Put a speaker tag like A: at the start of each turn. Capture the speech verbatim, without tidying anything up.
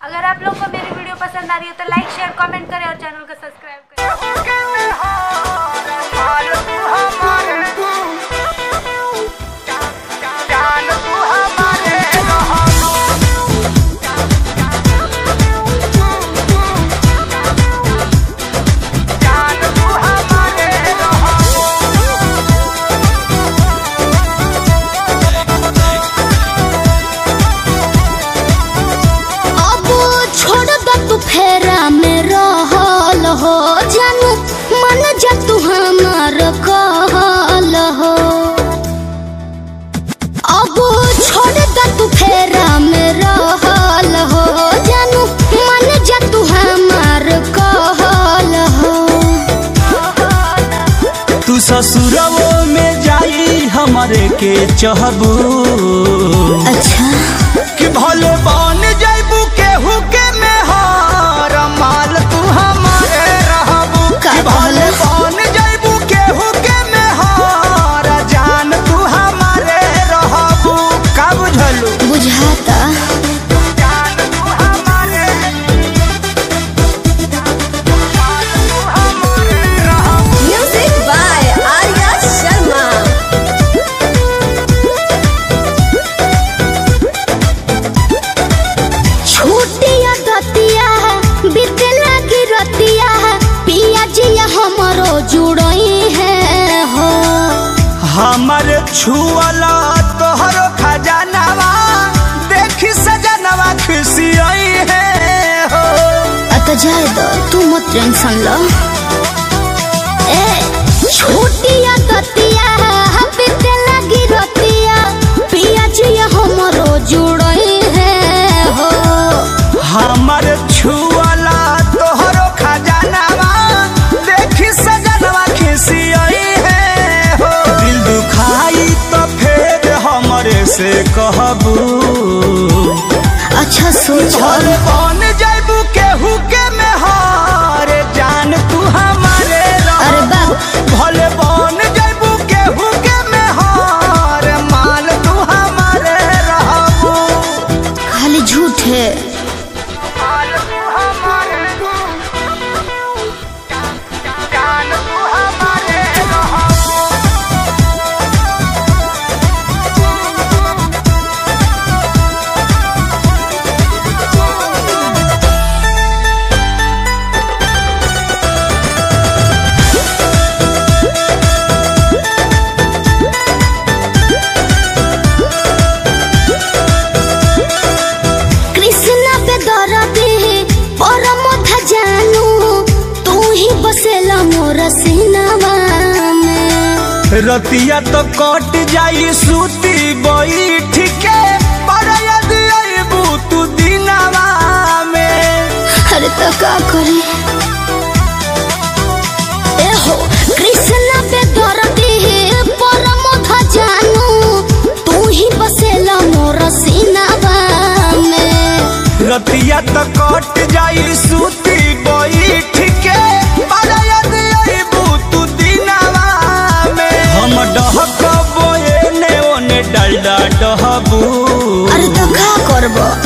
A: अगर आप लोग को मेरी वीडियो पसंद आ रही है तो लाइक शेयर कमेंट करें और चैनल को सब्सक्राइब करें।
B: फेरा में रहल हो जानू मन जा तू हमार कहल हो। अब छोड़ द तू फेरा में रहल हो जानू मन जा तू हमार कहल हो।
C: तू ससुरवो में जाई हमारे के चहबू।
B: अच्छा
C: कि भले बन जाइबू केहू के माल तू हमारे रहबू। कि भले बन जाइबू केहू के मेहर जान तू हमारे रहबू। का बुझलू?
B: बुझाता
C: जान तू हमारे तू हमारे रहबू।
B: Music by Arya Sharma. छूटिया दतिया बीते लगी रतिया पिया जिया हमरो जुड़ई है हो।
C: हमर छुअला तोहरो खजानावा देखी सजनवा खुशियाई है हो।
B: अत जाए दो तू मत टेंशन लो। ए छूटिया दतिया बीते लगी रतिया पिया जिया हमरो जुड़ई है हो।
C: हमर छुअला तोहरो खजानावा देखी सजनवा खिसियाई है हो। दिल दुखाई तो फिर हमरे से कहबू।
B: अच्छा सोच
C: बन जाइबू केहू के मेहर जान तू हमारे रहबू।
B: अरे बाप
C: भले बन जाइबू केहू के मेहर माल तू हमारे रहबू।
B: खाली झूठ है।
C: रतिया तो कट जाई सूती बैठ के पर यदि आइबू तू दिनवा में।
B: अरे तो का करी ए हो कृष्ण पे दरदी परम जानू तू ही बसेला मोर सीनावा में।
C: रतिया तो कट जाई सूती बैठ के पर यदि आइबू तू दिनवा में। हम डहकबो एने ओने डालडा डहबू।
B: अरे तो का करबो